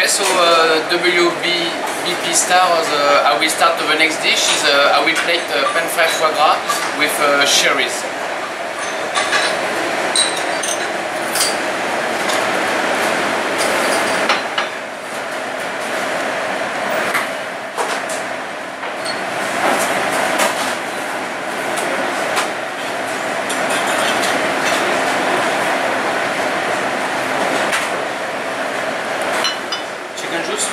Okay, so WBP stars, I will start the next dish. I will plate pan-fried foie gras with cherries. Chicken juice.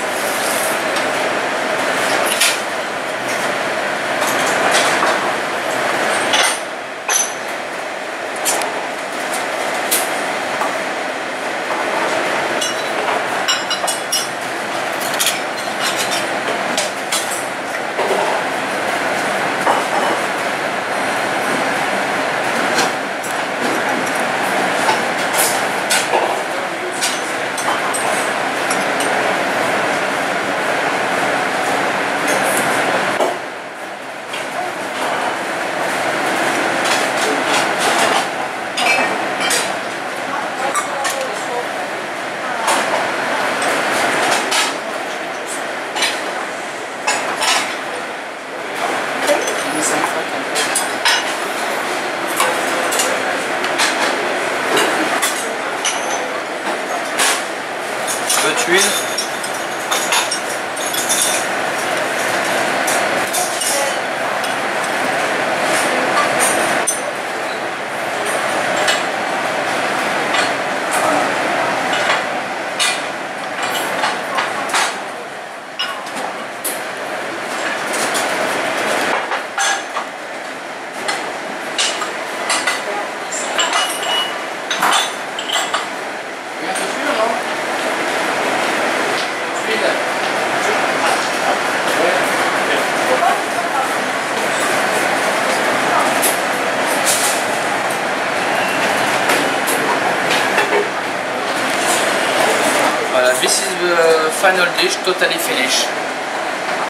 Tuile. This is the final dish, totally finished.